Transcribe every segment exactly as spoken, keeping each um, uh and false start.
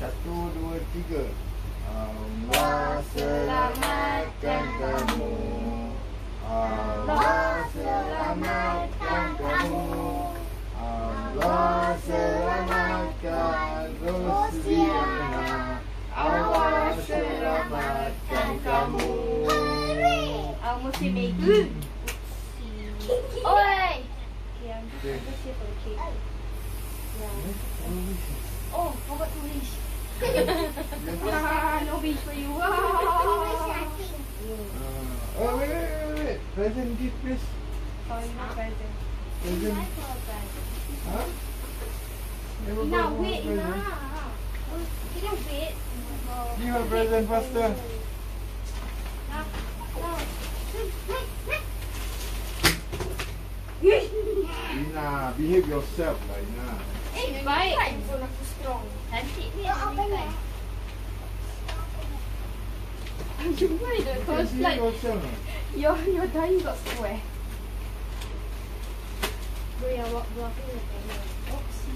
Satu, dua, tiga. Allah selamatkan kamu. Allah selamatkan kamu. Allah selamatkan Rosiana. Allah selamatkan kamu. Aku mesti Maggie. Oi. Yang Okay. itu siapa cake? Oh, forgot to wish. No wish for you. Uh, oh, wait, wait, wait, wait. Present gift, please. Sorry, not present. Present. Huh? Never Ina, got wait, present. Ina. Can you wait? Give a present faster. Nah, nah. Ina, behave yourself lah, Ina. Eh, baik. Handphone aku strong. Cantik ni. Apa ni? Jumpa the You can first behave like yourself. your your dye got square. Bro, yang buat buat aku ni tanya. Oopsie.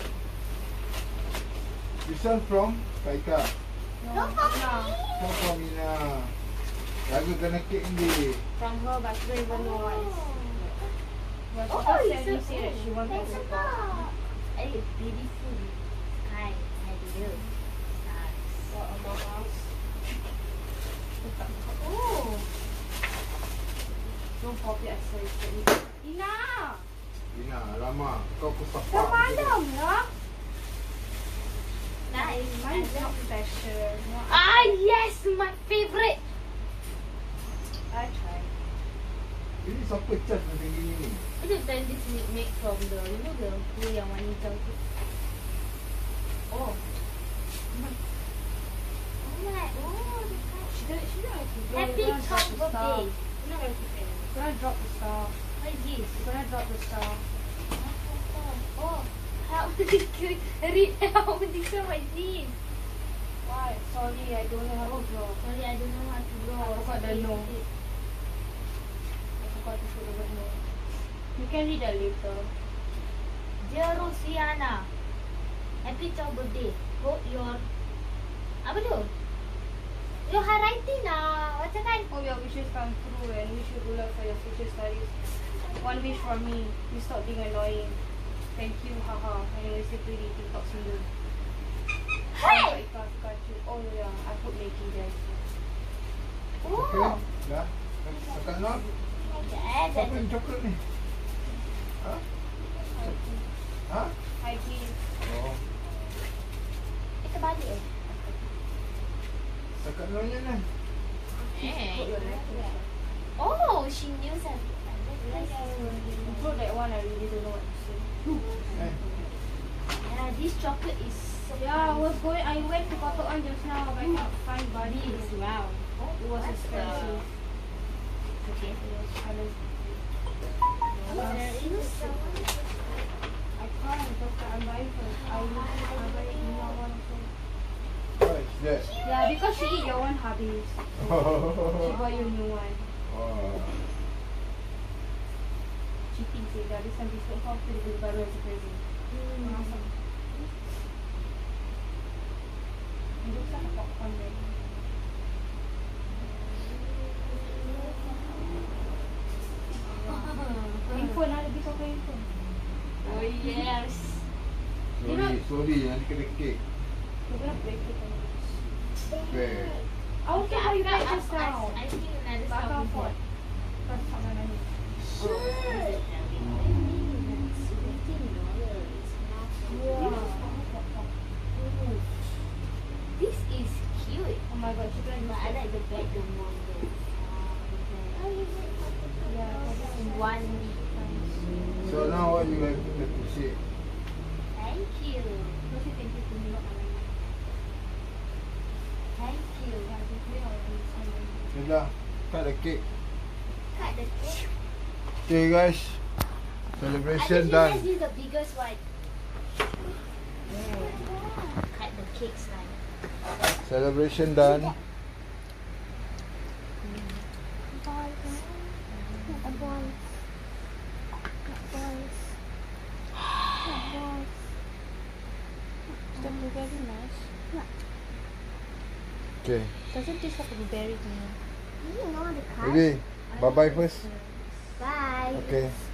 This one from Kaika. No, nah. Come from Ina. Lagu kena kek ni. From her, but she don't even know what is. But she Oh, just it's said so say that she wanted Thanks to a go. lot. Hey, beautiful. Hi, how do you? What about us? Oh, Don't copy I say it. Ina! Ina, lama. Kau kesapak. Dah malam lah. nice. Mine is not special. No, Ah, yes, my favorite. I try. Ini siapa charge macam gini ni? Itu tadi this make from the, you know the kuih yang warna hijau tu. Oh. Oh my, oh, the She don't, she don't have to go. happy We're gonna drop Tom's the star. birthday. You're not going to pay. We're gonna drop the star. What is this? We're gonna drop the star. Oh, how read how this one, what is this? Why? Sorry, I don't know how to draw. Sorry, I don't know how to draw. I forgot the no. I forgot to put the word no. You can read that later. Dear Rosiana, happy twelfth birthday. Hope your apa tu? Your handwriting lah, macam kan? Hope your wishes come true and wish you good luck for your future studies. One wish from me, you stop being annoying. Thank you, haha. Anyway, say pretty TikTok single. Hey! I got you. Oh yeah, I put Maggie there. Okay, Oh, dah. Kakak Nur, my God. siapa yang coklat ni? Ha? Ha? I give. Oh, Kita balik eh? kakak Nurnya ni. Eh. Put your necklace. Oh, she knew something. You put that one, I really don't know what to say. Eh, Yeah, this chocolate is so Yeah, I was going. I went to Cotton On just now, but I can't find buddies. Wow. It was What's expensive. Okay. It was kind of. There is someone. I can't because I'm buying first. I need to buy it in your one also. what is that? Yeah, because she eat your one habis. She buy you new one. Oh. She thinks it. That is some biscuit kau tu dia baru as a present. Awesome. It looks like a popcorn there. Handphone lah, lebih suka handphone. Oh yes. Sorry, sorry, nanti kena kek. You're gonna break it. Okay. I will get how you guys just I, now. I think another Back song and before. forth. First time I know. Sure. This is cute. Oh my god, she can But I like the black the more. Yeah, because In one. So now what you have to say? Thank you. Because you think you can look at me. Thank you. Yeah, you play already. Sudah, cut the cake. Cut the cake. Okay guys, I celebration just done. realized this is the biggest one. Cut the cake slide. Celebration done. Blueberry nice. Yeah. Okay. Doesn't taste like a blueberry to me. You know the card? Baby, bye bye first. Bye. Okay.